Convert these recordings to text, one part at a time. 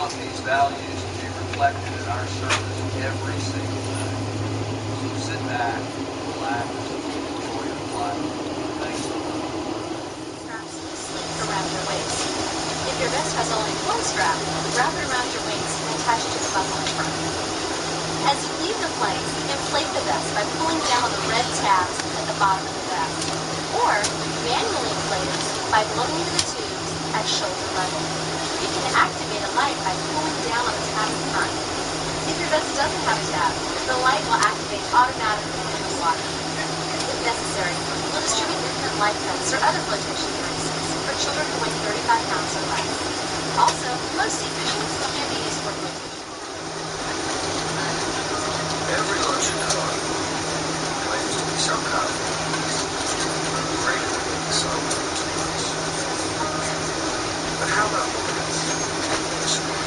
want these values to be reflected in our service every single day. So sit back, relax, enjoy your flight. Thanks so much. Straps sleep around your waist. If your vest has only one strap, wrap it around your waist and attach it to the buckle in front. As you leave the plane, inflate the vest by pulling down on the red tabs at the bottom of the vest, or manually inflate it by blowing into the tubes at shoulder level. You can activate a light by pulling down on the tab in front. If your vest doesn't have a tab, the light will activate automatically in the water. If necessary, we'll distribute infant life vests or other flotation devices for children who weigh 35 pounds or less. Also, most seat cushions can be used for flotation. Every ocean dog claims to be some kind of greater than the sun. But how about this morning?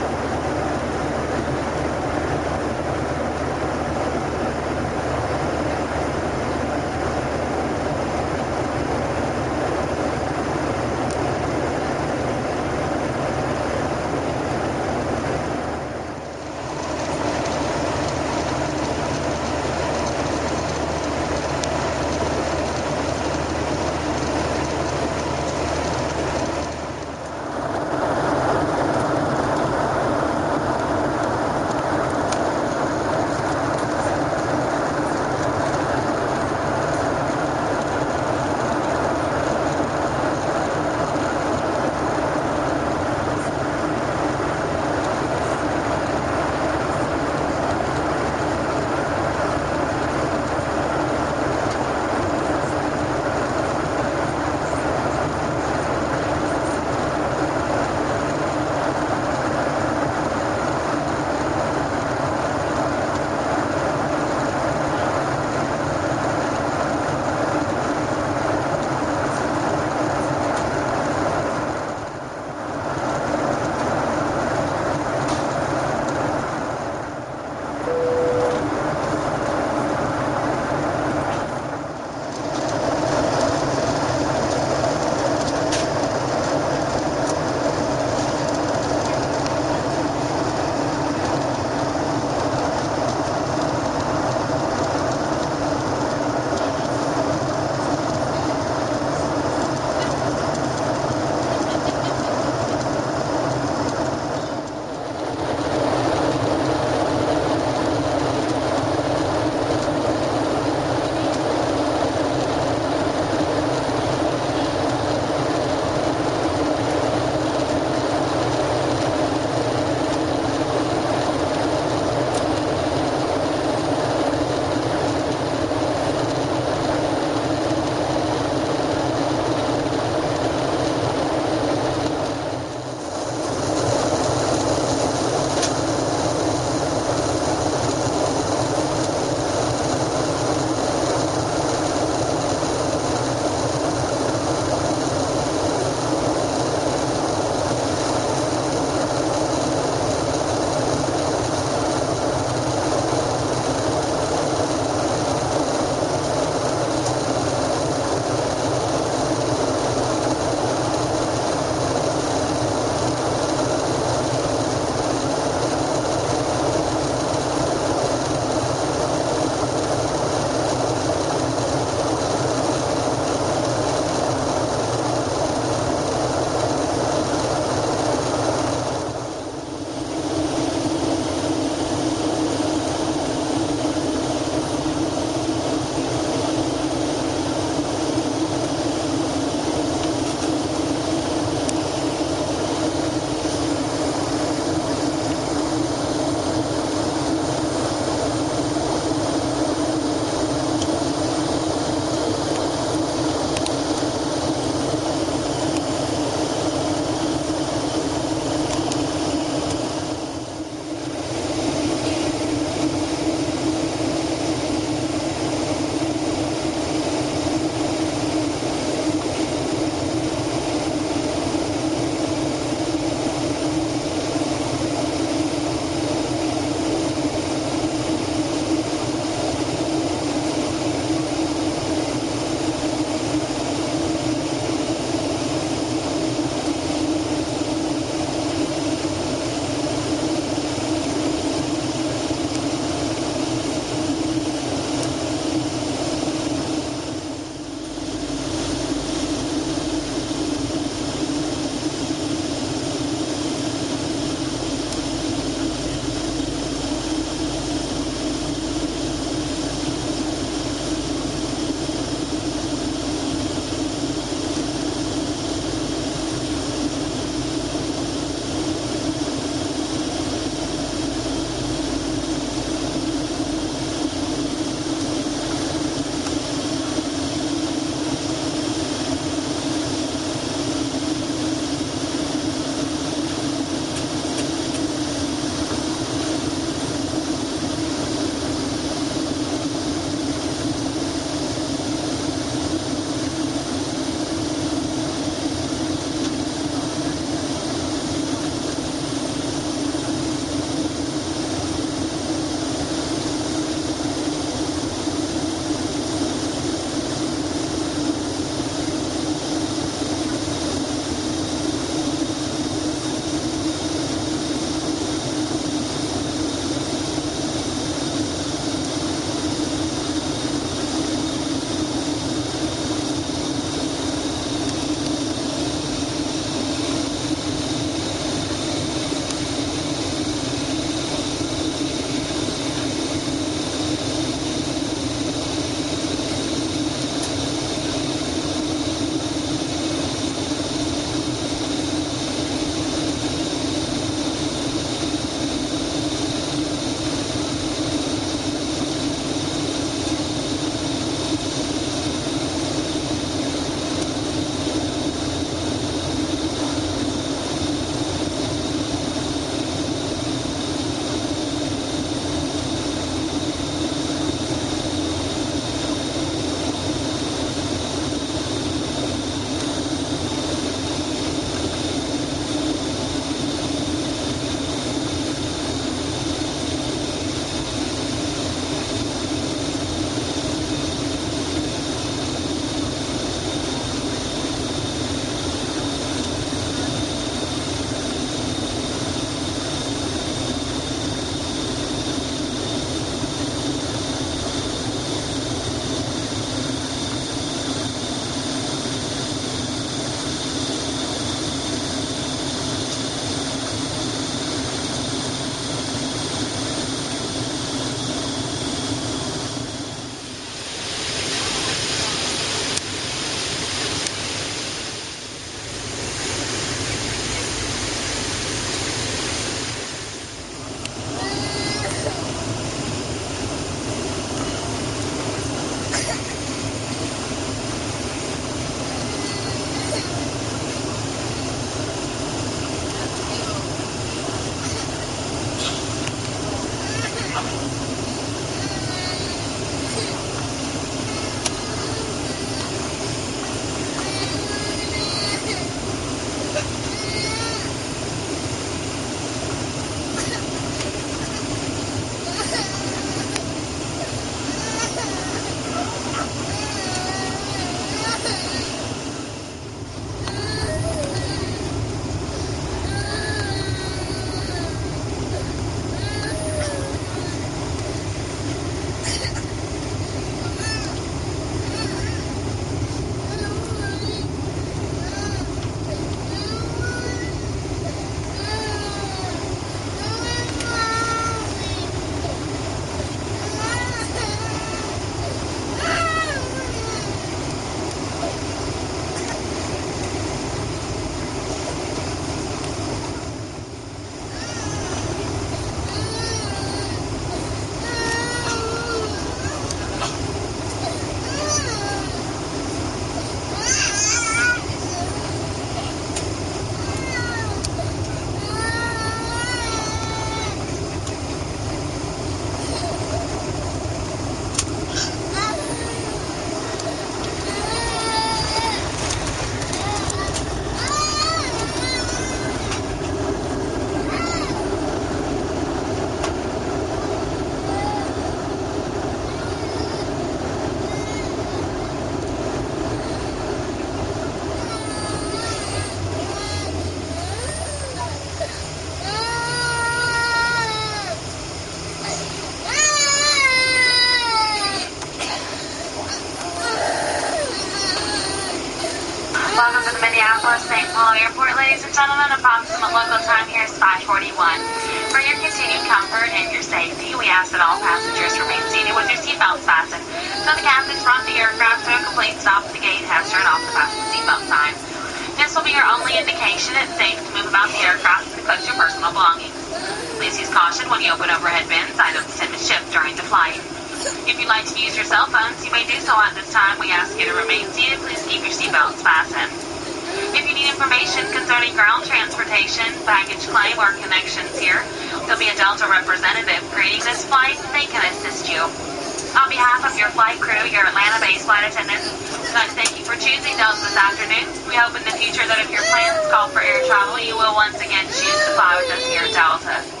gentlemen, approximate local time here is 5:41. For your continued comfort and your safety, we ask that all passengers remain seated with your seatbelts fastened. So the captains brought the aircraft to a complete stop at the gate and has turned off the fasten seatbelt sign. This will be your only indication it's safe to move about the aircraft and enclose your personal belongings. Please use caution when you open overhead bins. Items tend to shift during the flight. If you'd like to use your cell phones, you may do so at this time. We ask you to remain seated. Please keep your seatbelts fastened. If you need information concerning ground transportation, baggage claim, or connections here, there'll be a Delta representative greeting this flight, and they can assist you. On behalf of your flight crew, your Atlanta-based flight attendants, we'd like to thank you for choosing Delta this afternoon. We hope in the future that if your plans call for air travel, you will once again choose to fly with us here at Delta.